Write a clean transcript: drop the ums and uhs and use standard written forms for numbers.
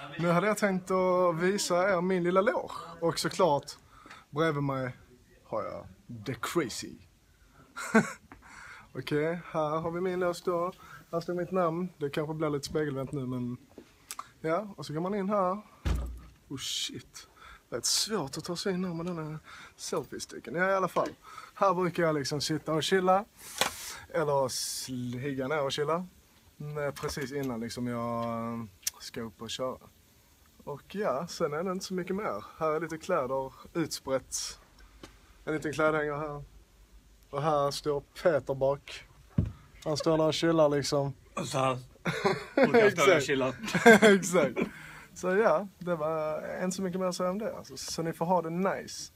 Nu hade jag tänkt att visa er min lilla lår. Och såklart, bredvid mig har jag The Crazy. Okej, här har vi min lås då. Här står mitt namn. Det kanske blir lite spegelvänt nu, men... Ja, och så går man in här. Oh shit. Det är svårt att ta sig in här med den här selfie-sticken. Ja, i alla fall. Här brukar jag liksom sitta och chilla. Eller ligga ner och chilla. Precis innan liksom jag ska upp och köra. Och ja, sen är det inte så mycket mer. Här är lite kläder utsprätt. En liten klädhängare här. Och här står Peter bak. Han står där och chillar liksom. Och så här. Och jag står och chillar. Exakt. Så ja, det var inte så mycket mer att säga om det. Alltså, så ni får ha det nice.